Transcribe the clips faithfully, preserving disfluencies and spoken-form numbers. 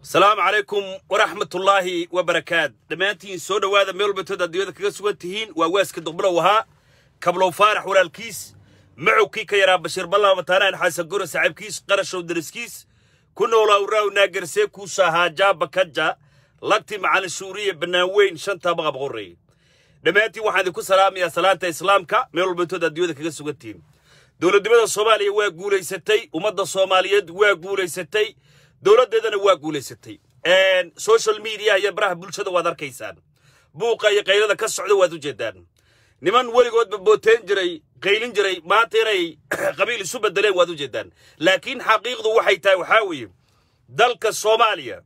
السلام عليكم ورحمة الله وبركاته. دمانتين سودا وهذا ميل بتودا ديودا كجسوان تهين وواسك دقبله وها قبله فارح ولا الكيس معه كيكا يرا بشير بالله وتانا حاسة جورا سعيب كيس قرش ودرس كيس كنا ولا وراو ناجر سيكو سهاجا بكجا لقتي مع السورية بناوين شنطة بغا بغوري. دمانتي واحد يكون سلام يا سلامة إسلام كا ميل بتودا ديودا كجسوان تهين. دولة دمدا الصومالية وقولي ستي ومدة الصومالية وقولي ستي. دولة ديدنا واقولي ستي ان سوشيال ميديا هي براه بلشده واد arkaysaan buuqa iyo qaylada ka socda waad u jeedaan niman waligood booteen jiray qaylin jiray ma tiray qabiil isu bedeleen waad u jeedaan laakiin xaqiiqdu waxay tahay waxa weeye dalka Soomaaliya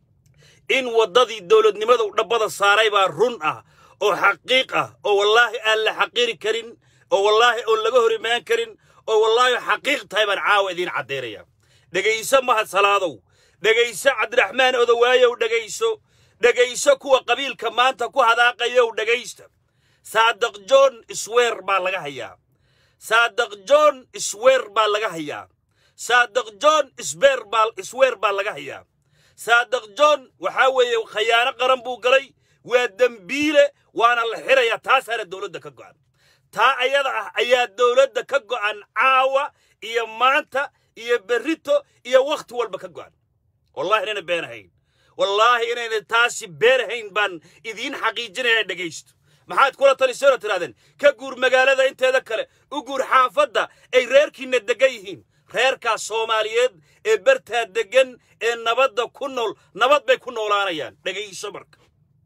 in wadadii dawladnimada u dhabada saaray baa run ah oo xaqiiq ah oo wallahi aan la xaqiiri karin oo wallahi oo laga hor imaan karin oo wallahi xaqiiq tahay baan caawa idin cadeeraya dhagayso mahad salaadow dhagayso Cabdiraxmaan Odawaayow dhagayso dhagayso kuwa qabiilka maanta ku hadaaqayo dhagaysta Saadiq John Isweer baa laga hayaa Saadiq John Isweer baa laga hayaa Saadiq John Isbeer baa Isweer baa laga hayaa Saadiq John waxa weeye khiyaano qaran buu galay waa dambiile waana la xirayaa taasana dawladda ka go'an taa ayada ah ayaa dawladda ka go'an caawa iyo maanta iyo berrito iyo waqti walba ka go'an wallahi inana beenahayn wallahi inana taasi beenahayn ban idin xaqiijinaya dhageysto maxaad kula talisoo tiraadeen ka guur magaalada inteeda kale u guur xaafada ay reerkiina degan yihiin reerka Soomaaliyeed ee barta degan ee nabadda ku nool nabad bay ku noolaanayaan dhageyso marka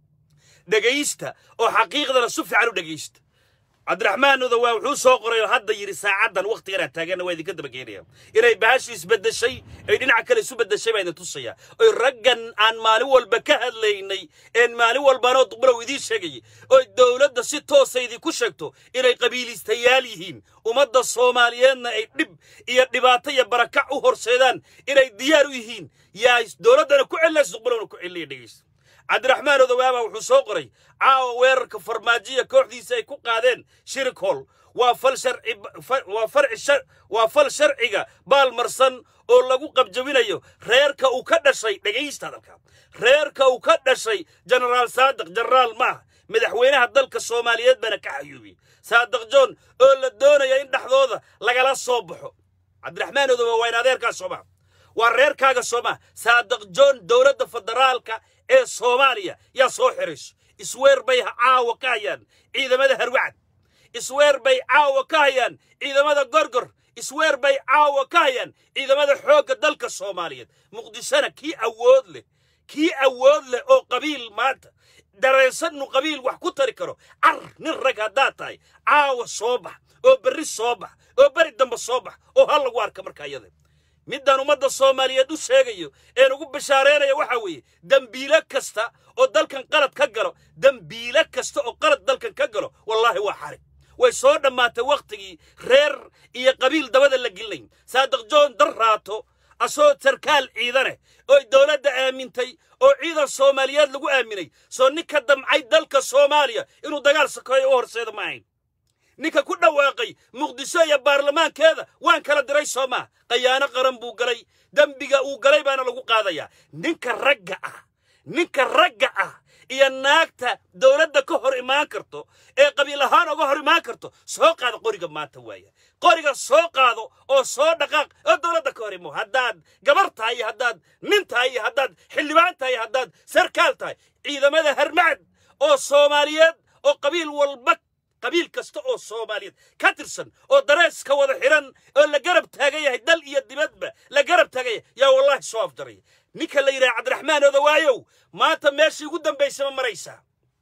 dhageysta oo xaqiiqdana si fiican u dhageysta Cabdiraxmaan Odawaa wuxuu soo qoray hadda yiri saacadan waqtigan taagana way idinka daba keenayaan inay baashi isbedeshay ay dhinaca kale isu bedeshay bay tusaya oo raggan aan maalin walba ka hadlaynay in maalin walba oo duqbalow idin sheegay oo dawladda si toos ah idin ku sheegto inay qabiilistayaal yihiin ummadda Soomaaliyeedna ay dib iyo dhibaato iyo barakac u horseedaan inay diyaar u yihiin yaa dawladana ku cilays duqbalowna ku ciliyo dhageysto Cabdiraxmaan Odawaa wuxuu soo qoray caawa weerarka farmaajiya kooxdiisa ay ku qaadeen shirkool waa fal sharci waa farci shar waa fal sharciga baalmarsan oo lagu qabjabinayo reerka uu ka dhashay dhageysta dalka reerka uu ka dhashay General Saadiq General ma madaxweynaha dalka Soomaaliyeed bana ka xayuubi Saadiq John oo la doonayo in dhaxdooda lagala soo baxo Cabdiraxmaan Odawaa waa in adeerka Soomaa waa reerkaaga Soomaa Saadiq John dawladda federaalka ee Soomaaliya yaa soo xirayso Isweer bay caawa ka hayaan ciidamada Harwacad Isweer bay caawa ka hayaan ciidamada Gorgor Isweer bay caawa ka hayaan ciidamada xoogga dalka Soomaaliyeed Muqdishona kii awood leh kii awood leh oo qabiil maanta dareensan qabiil wax ku tari karo ar nin rag hadaa tahay caawa soo bax oo berri soo bax oo bari dambe soo bax oo hal lagu arka markaa iyada midaan ummadda Soomaaliyeed u sheegayo ee ugu bashaareynaya waxa weeye dambiile kasta oo dalkan qalad ka galo dambiile kasta oo qalad dalkan ka galo wallahi waa xarig way soo dhamaatay waqtigii reer iyo qabiil dabada la gelin Saadiq John darraato asoo sarkaal ciidane oo dawladda aamintay oo ciidan Soomaaliyeed lagu aaminay soo ninka damcay dalka Soomaaliya inuu dagaal sakoyo horseedo maayn ninka ku dhawaaqay Muqdisho iyo baarlamaankeeda waan kala diray Soomaa qayaano qaran buu galay dambiga uu galay baana lagu qaadaya ninka ragga ah ninka ragga ah iyo naagta dawladda ka hor imaan karto ee qabiil ahaan uga hor imaan karto soo qaado qoriga maanta waaya qoriga soo qaado oo soo dhaqaaq oo dawladda ka hor imo hadaad gabar tahay hadaad nin tahay hadaad xildhibaan tahay hadaad sarkaal tahay ciidamada Harmacad oo Soomaaliyeed oo qabiil walba qabiil kasta oo Soomaaliyeed ka tirsan oo darees ka wada xiran oo la garab taagay dal iyo dibadba la garab taagay yaa wallahi soo afdaray ninka la yiraahdo Cabdiraxmaan Odawaayow maanta meeshii ugu dambeysay maraysa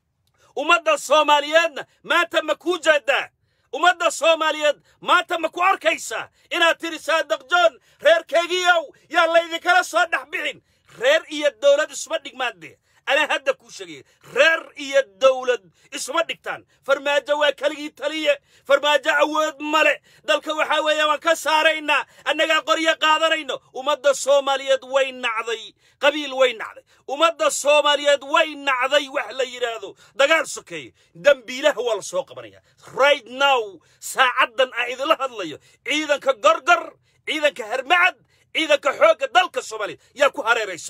ummadda Soomaaliyeedna maanta ma ku jeedaa ummadda Soomaaliyeed maanta ma ku arkaysa inaad tiri Saadiq John reerkaygiiyow yaa la idin kala soo dhaxbixin reer iyo dawlad isma dhigmaade أنا هذا كوشجي رر يدولد اسمه دكتان فرماجة وكلي تليه فرماجة عود ملء ذلك وحوي وكسارينا أنك قرية قادرينه ومد الصومالية وين نعذي قبيل وين نعذي ومد الصومالية وين نعذي وحلا يرادو دقال سكي دم بيله هو السوق بريا right now ساعدا أعيد له الله إذا كجرجر إذا كهرمعد إذا كحوق ذلك الصومالي يا كهري ريسن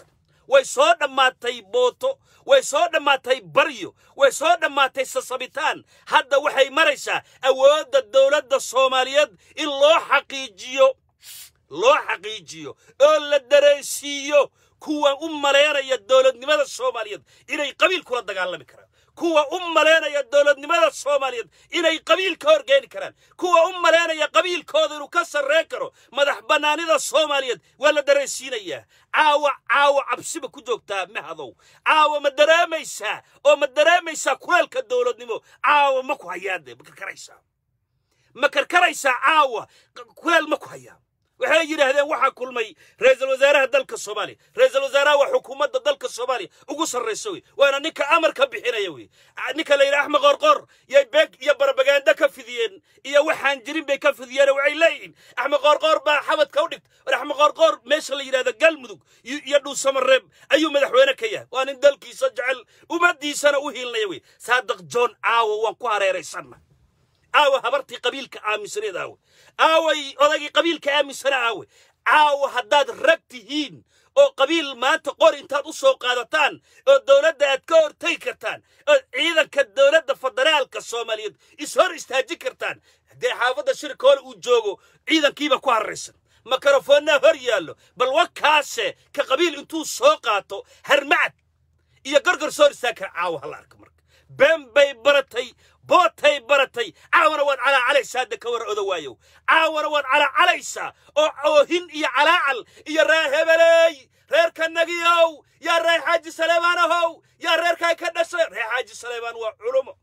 way soo dhammaatay booto way soo dhammaatay baryo way soo dhammaatay sasabitaan hadda waxay maraysaa awoodda dawladda Soomaaliyeed in loo xaqiijiyo loo xaqiijiyo oo la dareensiiyo kuwa u maleynaya dawladnimada Soomaaliyeed inay qabiil kula dagaalami karaan kuwa u maleynaya dawladnimada Soomaaliyeed inay qabiil ka horgeeni karaan kuwa u maleynaya qabiilkooda inuu ka sarreyn karo madax banaanida Soomaaliyeed waa la dareensiinaya caawa caawa cabsiba ku joogtaa mahadow caawa ma dareemaysaa oo ma dareemaysaa kuleelka dawladnimo caawa ma ku hayaade ma karkaraysaa ma karkaraysaa caawa kuleel ma ku hayaa waxay yiraahdeen waxa kulmay ra'iisul wasaaraha dalka Soomaaliya ra'iisul wasaaraha waa xukuumadda dalka Soomaaliya ugu sarreysay waana ninka amarka bixinaya way ninka la yiraahdo Axmed Qorqor yay beeg iyo barbaganda ka fidiyeen iyo waxaan jirin bay ka fidiyeen waxay leeyihiin Axmed Qorqor baa xabadka u dhigtay Axmed Qorqor meesha la yiraahdo Galmudug iyo Dhuusamareeb ayuu madaxweyne ka yahay waa nin dalkiisa jecel umadiisana u hiilnay way Saadiq John Aawo waan ku hareeraysanna aawo habartii qabiilka aaminsaneed aawo aaway odagii qabiilka aaminsana aawo aawo haddaad rag tihiin oo qabiil maanta qor intaad u soo qaadataan oo dawladda aad ka hortagi kartaan oo ciidanka dawladda federaalka Soomaaliyeed is hor istaajin kartaan haddii xaafadda shirkool uu joogo ciidankiiba ku harraysan makarafoonna hor yaallo bal wakaase ka qabiil intuu soo qaato harmacad iyo gargar soo istaagka aawo hal arka marka been bay baratay bootay baratay caawana waad calaa calaysaa dadka war odawaayo caawana waad calaa calaysaa oo oohin iyo calaacal iyo reer hebeley reerka nagiyow yaa reer xaaji Saleemaanow yaa reerkay ka dhashay reer xaaji Saleemaan waa culumo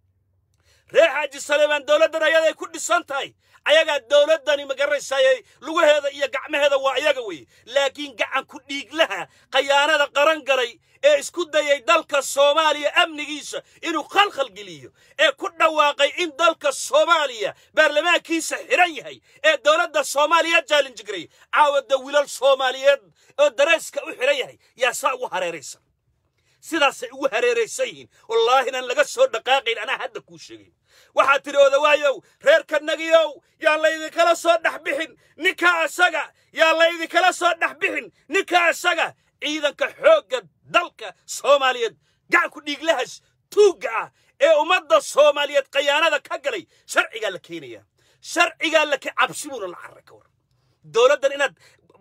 reer xaaji Saleemaan dawladdan ayaday ku dhisan tahay ayaga dawladdani ma garaysaayay lugaheeda iyo gacmaheeda waa ayaga way laakiin gacan ku dhiiglaha qayaanada qaran galay ee isku dayay dalka Soomaaliya amnigiisa inuu khalkhal geliyo ee ku dhawaaqay in dalka Soomaaliya baarlamaankiisa xiran yahay ee dawladda Soomaaliya challenge garay caawada wiilal Soomaaliyeed oo dareeska u xiran yahay yaa saa ugu hareeraysan sidaas ay ugu hareeraysan wallahi inaan laga soo dhaqaaqin ana hadda ku sheegay waxa tiri odawaayow reerka nagiyow yaa laydi kala soo dhaxbixin ninka asaga yaa laydi kala soo dhaxbixin ninka asaga ciidanka xoogga dalka Soomaaliyeed gacan ku dhiiglahaas tuuga ee ummadda Soomaaliyeed qayaanada ka galay sharciga la keenaya sharciga la ka cabsibuuna la carraka war dawladdan inaad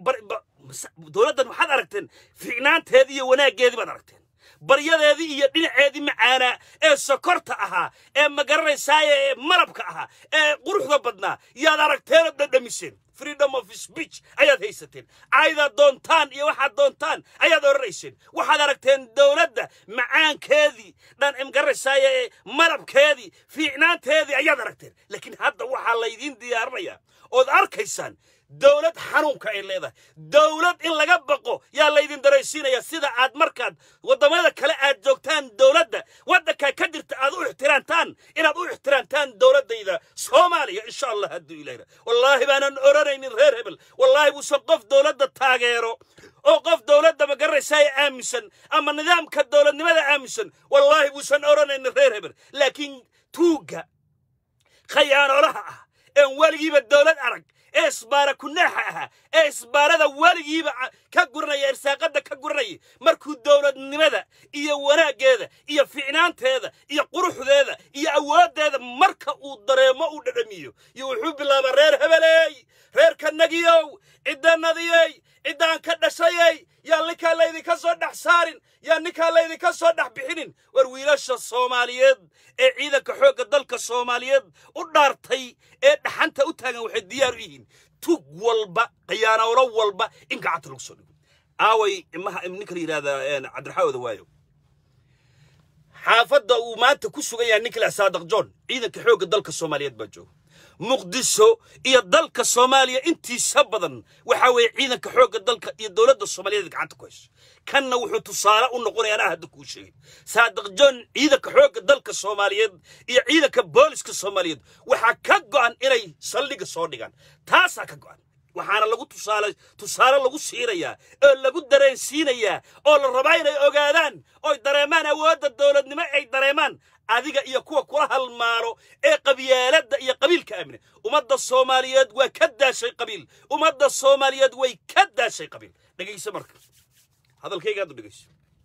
dawladdan waxaad aragteen fiicnaanteedii iyo wanaageedii baad aragteen baryadeedii iyo dhinaceedii macaana ee sokorta ahaa ee magaranaysaa ee malabka ahaa ee quruxda badnaa yaad aragteen oo dhadhamiseen freedom of speech ayaad haysateen ayda doontaan iyo waxa doontaan ayaad oranayseen waxaad aragteen dawladda macaankeedii dhan imgaraysaa ee malabkeedii fiicnaanteedii ayaad aragteen laakiin hadda waxa la idin diyaarinayaa oo arkaysaan dawlad xanuunka ay leedahay dawlad in laga baqo yaa la idin dareensiinaya sida aad markaad wadamada kale aad joogtaan dawladda wadanka ka jirta aad u ixtiraamtaan inaad u ixtiraamtaan dawladayda Soomaaliya insha Allah haddu ilaahay wallahi baanan oranaynin reer hebel wallahi buu soo qof dawladda taageero oo qof dawladda ma garaysaa aaminsan ama nidaamka dawladnimada aaminsan wallahi buu san oranaynin reer hebel laakiin tuuga khiyaanolaha ah en waligiiba dawlad arag اسبارة كناحها اسبارة والجيب كجرني إرساقة كجرني مركو الدولة النمذا إيا وراء هذا إيا فعنانت هذا إيا قروح هذا إيا أواد هذا مركا ودريما ودرميو يوحب الله برير هبلي رير كنجيو إذا نذيي إذا كذا شيء يا لك الله إذا كسر نحسارين يا نك الله إذا كسر نحبحين ورويلاش الصوماليين إذا كحوك الدلك الصوماليين ودارتي إيه حنت أتهجن واحد ديارين تقول با قيانا ورول با إنك عتلك صدق أوي ما نكري هذا أنا عبد الحاوي ذوايو حافظ وما تكسو جاي نكلا صادق جون إذا كحوك الدلك الصوماليين بجو مقدسو إيه الدلك الصومالية أنتي سبضا وحاوي عيدا كحوك الدلك إيه الدولة الصومالية ذيك عندك كويس كان وحو تصارى ونقول أنا هدك وشي صادق جون عيدا كحوك الدلك الصومالية إيه عيدا كبوليسك الصومالية وحكاكو عن إلي صليق الصوردقان تاسا كاكو عن وحانا لغو تصارى تصارى لغو سيريا أو لغو درين سينيا أو الرباين أوغادان أو دريمان أواد الدولة نما أي دريمان adiga iyo kuwa kula halmaaro ee qabiilada iyo qabiilka amne umada Soomaaliyeed waa ka daashay qabiil umada Soomaaliyeed way ka daashay qabiil dhageyso marka هذا الكي قادو دقيش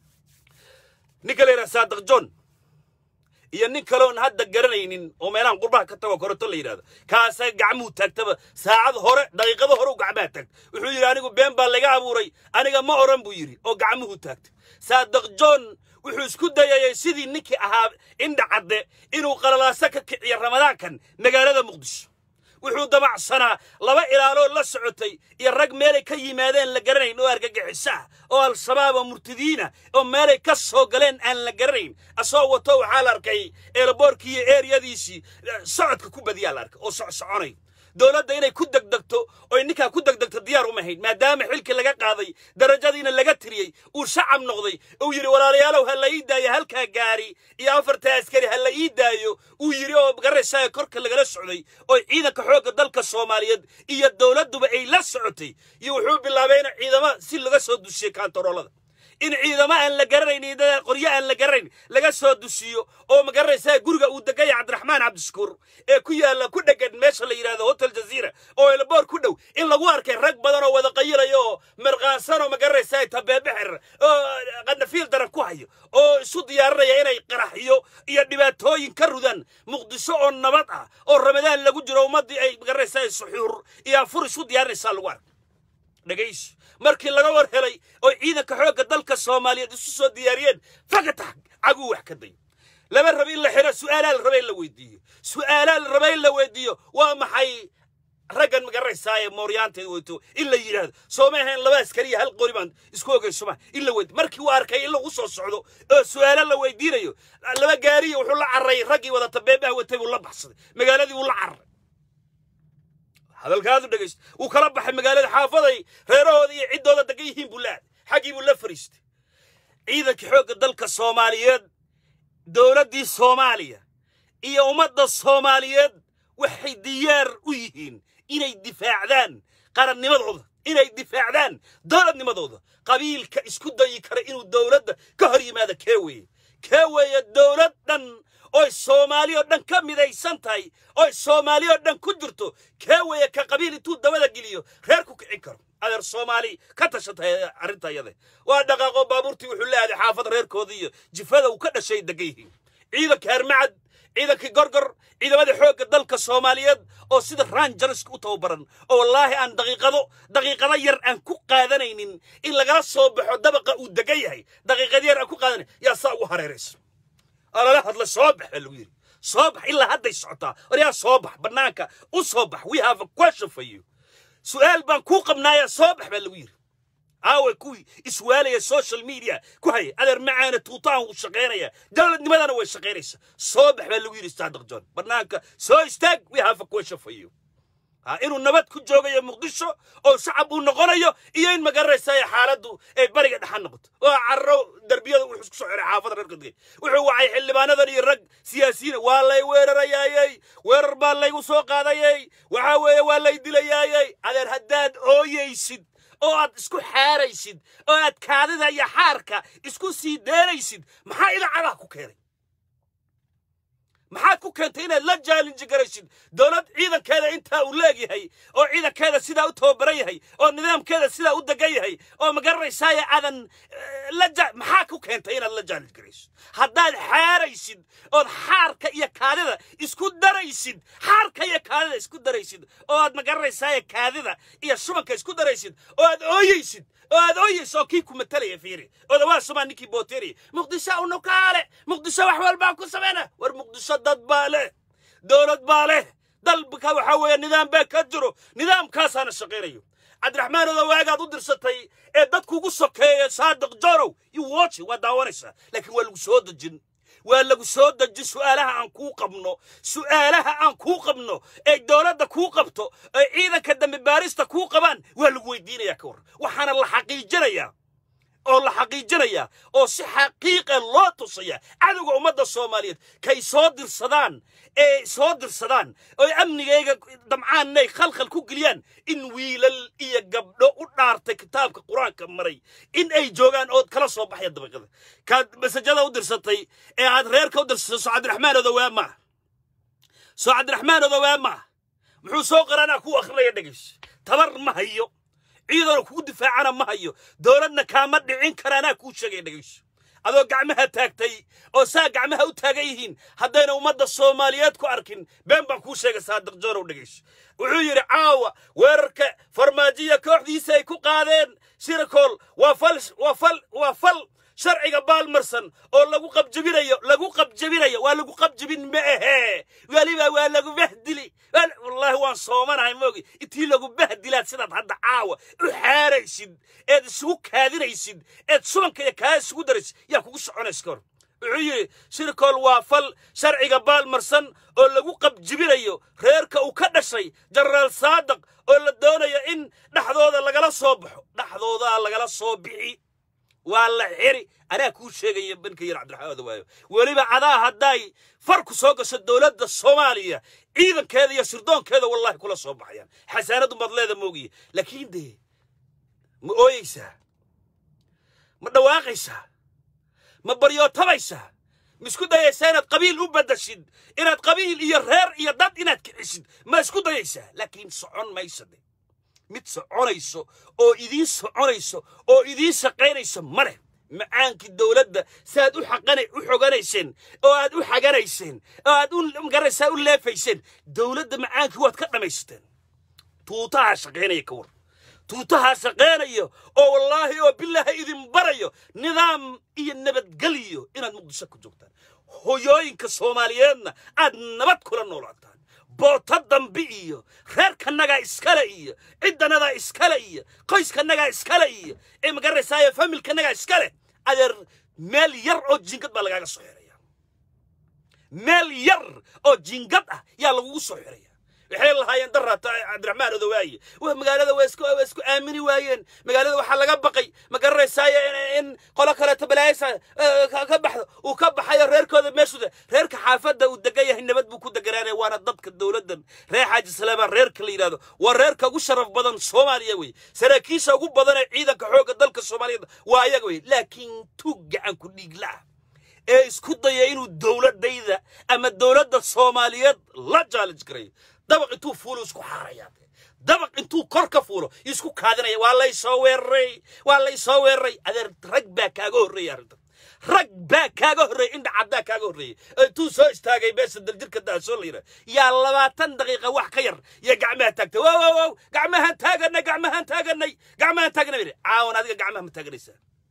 نيكاليرا صادق جون iyo nin kale oo hadda garanaynin oo meelaan qurbaha ka tago koronto la yiraahdo kaasa gacmuhu taagtaba saacad hore daqiiqado hore u gacmaha taag wuxuu yiri anigu been baa laga abuuray aniga ma oran buu yiri oo gacmuhu taagtay saadaq john wuxuu isku dayay sidii ninkii ahaa indha cadde inuu qalalaasa ka kiciyo ramadaankan magaalada muqdisho wuxuu damacsanaa laba ilaalo la socotay iyo rag meel ka yimaadeen la garanayn oo argagixisa oo al-shabaab murtadiina oo meel ka soo galeen aan la garanayn asoo wato waxa la arkay airportkii area-diisii socodka ku badiyaa la arkay oo soconay dawladda inay ku degdegto oo ninka ku degdegto diyaar uma hayn maadaama xilki laga qaaday darajadiina laga tiriyay uu shacab noqday oo yiri walaalayaalow hal ii daayo halka gaari iyo afarta askari hal ii daayo uu yiri oo garashay korka laga socday oo ciidanka xoogga dalka Soomaaliyeed iyo dawladduba ay la socotay iyo wuxuu bilaabay in ciidamada si laga soo dushiyo kantaroolada in ciidamada aan la garanayn dad qoryo aan la garanayn laga soo dusiyo oo ma garanaysaa guriga uu degay Cabdiraxmaan Cabdishakuur ee ku yaala ku dhagan meesha la yiraahdo Hotel Jazeera oo elboor ku dhow in lagu arkay rag badan oo wada qayirayo marqaansan oo ma garanaysaa tabeebixir oo qanafiil daraf ku hayo oo isu diyaarinaya inay qaraxiyo iyo dhibaatooyin ka rudan Muqdisho oo nabad ah oo Ramadaan lagu jiro ummadii ay ma garanaysaa suxuur iyo afur isu diyaarinaysa lagu arkay dhageysh markii laga war helay oo ciidanka xoogga dalka Soomaaliyeed isu soo diyaariyeen faqata cagu wax ka day laba rab in la xiro su'aalaal rabay la weydiiyo su'aalaal rabay la weydiiyo waa maxay ragan magaraysaay mooryaanteed weyto in la yiraahdo Soomaaliland laba askari hal qoriban isku ogeyso in la weydiiyo markii uu arkay in lagu soo socdo oo su'aalaal la weydiinayo laba gaari wuxuu la carray ragii wada tabeebaha watay uu la baxsaday magaaladii uu la carray هذا الكادو دقيست وكلا بحي مقالة حافظي غيره ذي عدو ذا دقيهين بولاد حقي بولا فريست إذا كحوق الدلك الصوماليات دولة دي الصومالية إيا أمد الصوماليات وحي ديار ويهين إنا يدفاع ذان قرن نمضغض إنا يدفاع ذان دولة نمضغض قبيل كإسكود يكرا إنو الدولة كهري ماذا كاوي كاوي الدولة دن oo Soomaaliya dhan ka midaysan tahay oo Soomaaliya dhan ku jirto kaawaya ka qabiil intuu dabada geliyo reerku kicin karo adeer Soomaali ka tashatay arinta yada waa dhaqaaqo baabuurtii wuxuu leeyahay xaafad reerkoodii iyo jifada uu ka dhashay dagayhiin ciidanka Harmacad ciidanka gorgor ciidamada xoogga dalka Soomaaliyeed oo sida Rangers u tababaran oo wallahi aan daqiiqado daqiiqada yar aan ku qaadanaynin in laga soo baxo dabaqa uu dagayahay daqiiqada yar aan ku qaadanay yaa saa u hareerayso أنا لا هذا صباح الوير صباح إلا هذا السعطة وريا صباح بناك وصباح we have a question for you سؤال بنكوق بنايا صباح بالوير أو كوي سؤال يا social media كوي أنا معانا توطان وشغيرية دولة لماذا أنا وشغيريس صباح بالوير استعدق جون بناك so استاق we have a question for you ها إنه النبات كجوجا يا مقدسو أو شعب ونقريه إيه ما قرر ساي حالته إيه بريء دحنقط وعرّو دربيه وحسك سعر حافظ ركضي وهو عي حل ما نظر يرق سياسيين والله وير رياي وير بالله وسوق هذا ياي وعاوي والله يدل ياي على الهداد أو يسد أو اسكو حاريسد أو أتكاذا يا حاركة اسكو سيداريسد ما إلى عراكو كيري maxaa ku keentay inaad la challenge garaysid dawlad ciidankeeda inta uu leeyahay oo ciidankeeda sida u tababaran yahay oo nidaamkeeda sida u dagan yahay oo ma garanaysaa aadan la maxaa ku keentay inaad la challenge garaysid haddaad xaaraysid oo xaarka iyo kaadida isku daraysid xaarka iyo kaadida isku daraysid oo aad ma garanaysaa kaadida iyo shubanka isku daraysid oo aad ooyaysid oo aad ooyayso kii ku matalaya fiiri oo dawaa Soomaaliya booteri Muqdisho u noqaale Muqdisho wax walba ku sameena war Muqdisho dad baale dawlad baale dalbka waxa weeye nidaam baa ka jiro nidaamkaasana shaqeeyo Cabdiraxmaan oo waagaad u dirsatay ee dadku ugu sokeeyay Saadiq Jorow you watch waa daawanaysa laakiin waa lagu soo dajin waa lagu soo dajin su'aalaha aan ku qabno su'aalaha aan ku qabno ee dawladda ku qabto ee ciidanka dambe baarista ku qabaan waa lagu weydiinayaa ka war waxaana la xaqiijinayaa oo la xaqiijinaya oo si xaqiiqo loo tusaya cadawga ummadda Soomaaliyeed kay soo dirsadaan ee soo dirsadaan oo amnigayga damcaanay khalkhal ku galiyaan in wiilal iyo gabdho u dhaartay kitaabka Quraanka maray in ay joogaan oo kala soo baxay dabaqada ka masajada u dirsatay ee aad reerka u dirsatay Soo Cabdiraxmaan Odawaama Soo Cabdiraxmaan Odawaama muxuu soo qaranaa ku akhrinaya dhagish tabar ma hayo ciidan ku difaacana ma hayo dawladna kaama dhicin karana ku sheegay dhageyso adoo gacmaha taagtay oo saa gacmaha u taagayihiin haddayna ummadda Soomaaliyeed ku arkin been baan ku sheegay Saadiq Joon oo dhageyso wuxuu yiri caawa weerarka farmaajiya kooxdiisa ay ku qaadeen shirkool waa fal waa fal waa fal sharciga baalmarsan oo lagu qabjabinayo lagu qabjabinayo waa lagu qabjabin ma ahe waliba waa lagu bahdili wallahi waan soomanahay moogi intii lagu bahdilaad sidaad hadda caawa u xaaraysid eed isugu kaadinaysid eed subanka iyo kaa isugu daraysid yaa kugu soconaysa kor wuxuu yiri shirkool waa fal sharciga baalmarsan oo lagu qabjabinayo reerka uu ka dhashay Generaal Saadiq oo la doonayo in dhaxdooda lagala soo baxo dhaxdooda lagala soo bixi والله حري أنا كل شيء يبين كير عبد الرحمن دوايو ولي بعدها هداي فرق سوق الدولة الصومالية إذا كذا يسردون كذا والله كل صباح يعني حسنات مضلة موجي لكن ده مؤيسة ما دواقيسة ما بريوت تبيسة مش كده يسانة قبيل وبدشد إن قبيل يرهر يضد إن تكشد ما مش كده يسا لكن صعون ما يصدق mid soconayso oo idin soconayso oo idin shaqeynayso mare macaanki dawladda saad u xaqanay u xoganaysan oo aad u xaganaysan oo aad u garaysaa u leefaysan dawladda macaanki waad ka dhamaysteen tuutaha shaqeynaya ka war tuutaha shaqeynaya oo wallahi oo billahi idin barayo nidaam iyo nabadgelyo inaad muqdisho ku joogtaan hooyooyinka Soomaaliyeedna aad nabad kula noolaataan بوتا دمبئية خير كنجا إسكالية عدنا إسكالية قيس كنجا إسكالية إيه مجرد سايا فاميل كنجا إسكالية أدر مليار أو جنكت بالغاga صحيرية مليار أو جنكت يا لغو صحيرية وحيل هاي درت عبد الرحمن ذوي ومقالة ويسكو ويسكو آمني وين مقالة وحلا بقي مجرد سايا إن قلا كلا تبلايسا كبح وكبح يا ريرك هذا ماشو ده ريرك حافظة والدقية هن بدو كود جرانة وانا ضبط الدولة دن ريح حاج السلامة ريرك اللي هذا والريرك أقول شرف بدن صومالي وي سراكيس أقول بدن عيدا كحوق الدلك الصومالي ويا وي لكن توجع عن كل لا إيش كده يعينوا الدولة ديدا أما الدولة الصومالية لا جالج كري دبق انتو فولو اسكو حاريات دبق انتو كركا فولو يسكو كادنا والله يسوير ري والله يسوير ري هذا رقبا كاغو ري يا رقبا كاغو ري عند عدا كاغو ري انتو سو استاغي بس دلجرك دا سو ليره يا لباتن دقيقه wax ka yar ya gacmaha tagta waaw waaw gacmaha taagana gacmaha taaganay gacmaha taaganay caawan adiga gacmaha ma taaganaysa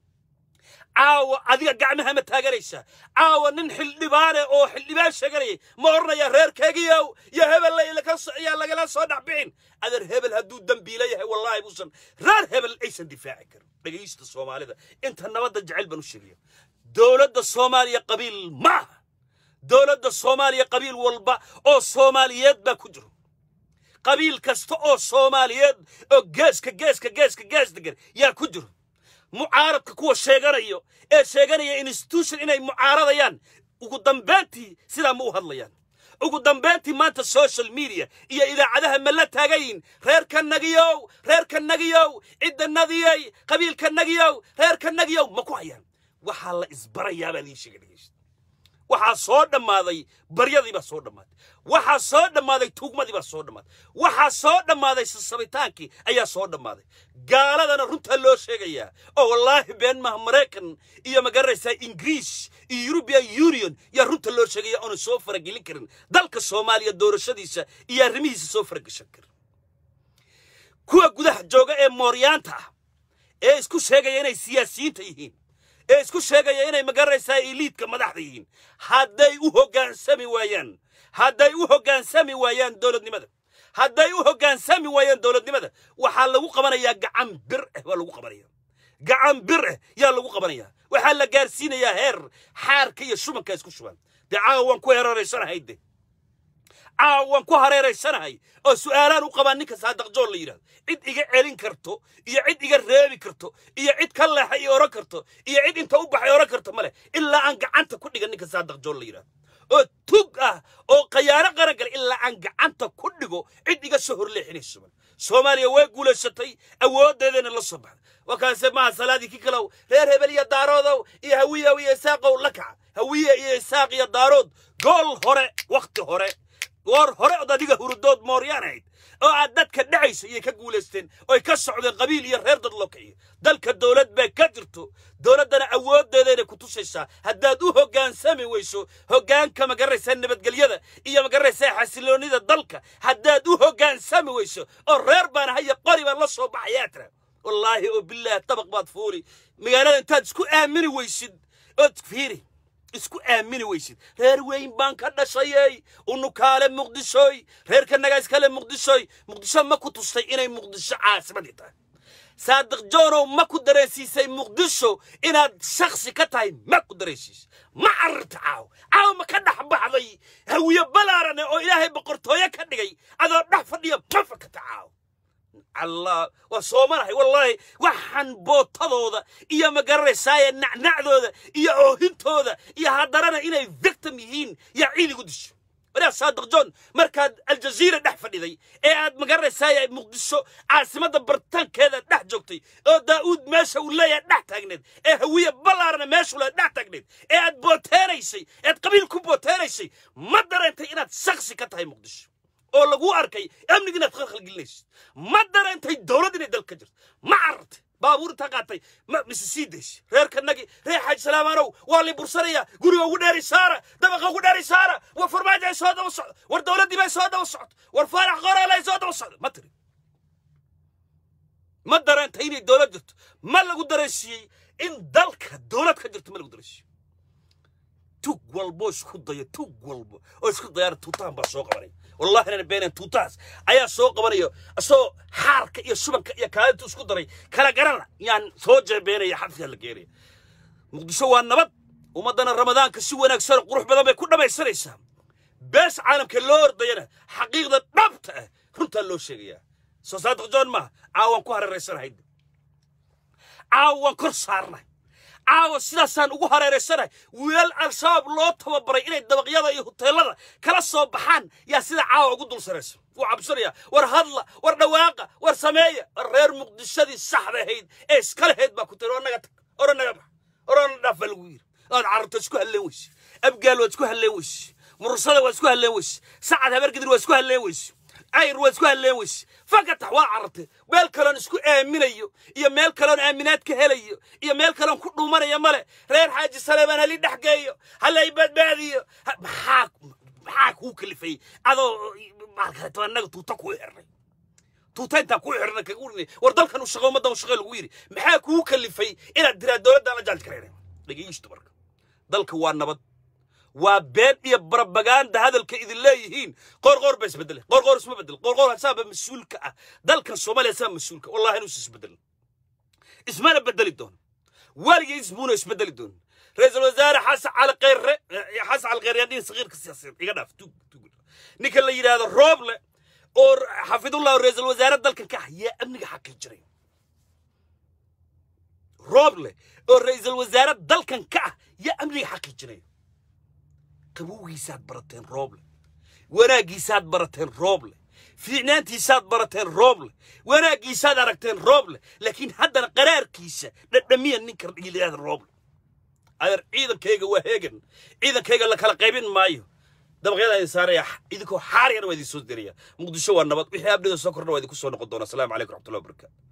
عاو أذيك جعمها متهجريسة عاو ننحل لبانة أو حل لبان شجري مرنا يا رير كاجيو يا هبل اللي كص يا اللي جلس صدع بين هذا الهبل هدو الدم بيليه والله بوصل رار هبل إيش دفاعك بقيس الصومالي ده أنت النبض الجعل بنو الشريف دولة الصومالية قبيل ما دولة الصومالية قبيل والبا أو صوماليات بكجرو قبيل كستو أو صوماليات أو جاز كجاز كجاز كجاز دقر يا كجرو معارض كقوة شجرية إيه شجرية إنستوشن إني معارضيان وقدام بنتي سلا مو هالليان وقدام بنتي ما أنت السوشيال ميديا إيه إذا عدها ملتها جايين غير كان نجيو غير كان نجيو عدة النذيي قبيل كان نجيو غير كان نجيو ما كويان وحلا إسبريا بلي شجريش وحا صود ماذي بريدي بصود ماذي وحا صود ماذي توق ماذي بصود ماذي وحا صود ماذي سبيتانكي أي صود ماذي قال هذا نرنت اللو شيء أو والله بين ما أمريكان إيا مجرد إنجليز يوروبيا يونيون يا رنت اللو شيء أنا سوفر جلكرن دلك الصومالية دور الشديسة يا رميز سوفر جشكر كوا جده جوجا موريانتا إيه إسكو شيء يعني سياسيين تيهين إيش كل شيء جايين مجرد سائليت كمدحين هذا يوه كان سامي ويان هذا يوه كان سامي ويان دولة نمذا هذا يوه كان سامي ويان دولة نمذا وحلو قبنا يا جعم برء ولا قبنا جعم برء يا لو قبنا وحلا جارسين يا هير حاركية شو من كاس كشوان دعاوان كوهر ريسنا هيدا عاوان كوهر ريسنا هاي السؤالان وقبانك صادق جول ليرا عد إيجا علين كرتو يا عد إيجا رابي كرتو يا عد كلا حي ورا كرتو يا عد أنت أوبح ورا كرتو ماله إلا أنك أنت كل إيجا صادق جول ليرا أو توجا أو قيارة قرقل إلا أنك أنت كل عد إيجا شهر لحين السمن سوماليا ويقول الشتي أود ذن الله الصبح وكان سمع سلادي كيكلو غير هبل يا دارودو يا هوية ويا ساق ولكع هوية يا ساق يا دارود قول هراء وقت هراء war hore od adiga hurudood mooryaanayd oo aad dadka dhacaysa iyo ka guuleysteen oo ka socdeen qabiil iyo reer dad loo kiciyo dalka dawlad baa ka jirto dawladana awoodeeda ku tusaysaa haddaad u hogaansami weyso hogaanka magaraysa nabadgelyada iyo magaraysa xasiloonida dalka haddaad u hogaansami weyso oo reer baan haya qori baan la soo baxayaa wallahi oo billaah tabaq baad fuuli magaalada intaad isku aamini weysid oo fiiri isku aamini weysid reer weyn baan ka dhashayay unu kaale muqdishoy reer ka naga iskale muqdishoy muqdisho ma ku tustay inay muqdisho caasimad tahay saadiq joono ma ku dareensiisay muqdisho inaad shakhsi ka tahay ma ku dareensiis ma arrinta caaw caaw ma ka dhaxbaxday hawiye balaaran oo ilaahay boqortooyo ka dhigay adoo dhax fadhiya ma fakata caaw الله وصومنا والله وحن بوتضوذا إيا مقرسايا نعنعذوذا إيا أوهنتوذا إيا هادرانا إنا victim يهين يا عيلي قدش ولا صادق جون مركز الجزيرة نحفل ذي إيا مقرسايا مقدشو عاصمة برطان كذا نحجوكتي أو داود ماشا ولايا نحتاقند إيا هوية بلارنا ماشا ولا نحتاقند إيا بوتيريسي إيا قبيلكم بوتيريسي ما درانتي إنا تسخسي كتاي مقدشو oo lagu arkay amniga khalkhal geliis ma darantay dawladda dalka jirto ma art baabuur taqaatay ma misisiidesh reerka nagi reer xaj salaamanow waa li bursanaya guriga ugu dheeri saara dabaqa ugu dheeri saara war farmaajo ay soo daba socdo war dawladdi bay soo daba socdo war faarax qoraal ay soo daba socdo ma tiri ma darantay inay dawlad jirto ma lagu dareesiyay in dalka dawlad ka jirto ma lagu dareesiyay tug walbo isku daya tug walbo oo isku dayar tuutaan baa soo qabanay والله أنا بين توتاس أيا سوق قبليه سو حركة يا شبك يا كائن تسكت دري كلا قرنا يعني صوج بين يا حفظ الجيري مقدسوا النبض ومضنا رمضان كسوى نكسر قروح بدل ما كنا ما يصير يسام بس عالم كلور ضينا حقيقة نبتة كنت اللو شيء صادق جون ما عاون كهر الرسالة هيد عاون كرسارنا عاو سيداسان ugu hareeraysanay weel al-shabaab loo tababaray inay dabaqyada iyo hoteelada kala soo baxaan yaa sida caawa ugu dul sareyso uu cabsanaya war hadla war dhawaaqa war sameeya reer muqdishadii saxda ahayd ee iska lahayd baa ku tiro naga tag oranaga bax oran dhafal wiir aad carabta isku halleen weys abgaal waa isku halleen weys mursada waa isku halleen weys saacad habar gidir waa isku halleen weys ayr waa isku halleen weys فقط waa carabtay meel kale isku aaminayo iyo meel kale aaminaad ka helayo iyo meel kale ku dhuumanaya male reer xaaji Saleeman hali dhaxgeeyo halay badbaadiyo maxaa maxaa ku kalifay adoo markaad anaga tuuta ku xirnay tuuta inta ku xirnay ka gurni war dalkan u shaqo umada u shaqo lagu yiri maxaa ku kalifay inaad diraa dawladda la jaal kareeray dhageysto marka dalka waa nabad وبين يا بربجان هذا الكيد الليهين قرقر بس بدله قرقر اسمه بدل قرقر حساب مسؤول كأ ذلك الصومالي حساب مسؤول كأ والله نوس اسبدل اسمه بدل الدون ولا اسمه اسبدل الدون رئيس الوزراء حس على غير حس على غير يعني صغير كسياسي يقدر تو تو نيك اللي يرى هذا الروبل أو حفظ الله رئيس الوزراء ذلك كه يا أمني حق الجريمة روبل أو رئيس الوزراء ذلك كه يا أمني حق الجريمة قبوي ساد برتين روبل وراقي ساد برتين روبل في نانتي ساد برتين روبل وراقي ساد ركتين روبل لكن هذا قرار كيسة ندميا ننكر إلى هذا الروبل أير إذا كيجا وهيجن إذا كيجا لك القيبين مايو ده بغير إنسان يا إذا كو حاري أنا ودي سود دريا مقدسوا النبض بيحب لنا سكرنا ودي كسونا قدونا السلام عليكم ورحمة الله وبركاته.